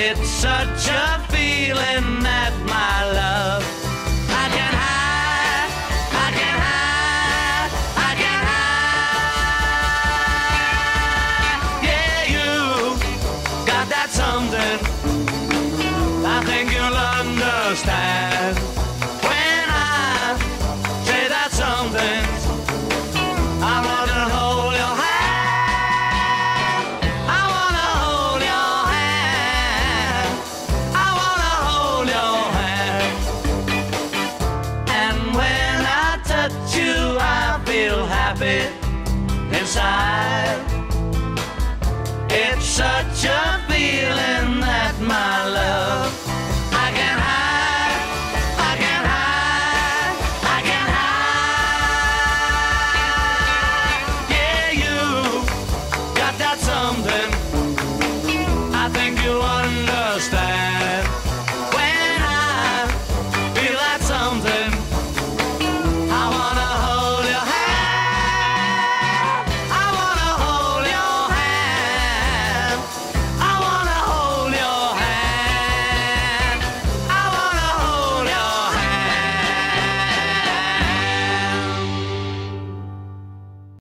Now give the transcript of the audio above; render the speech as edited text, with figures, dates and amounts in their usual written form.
It's such a feeling that my love I can hide, I can hide, I can hide. Yeah, you got that something I think you'll understand when I say that something. I wanna hold your hand, I wanna hold your hand, I wanna hold your hand. And when I touch you, I feel happy inside. It's such a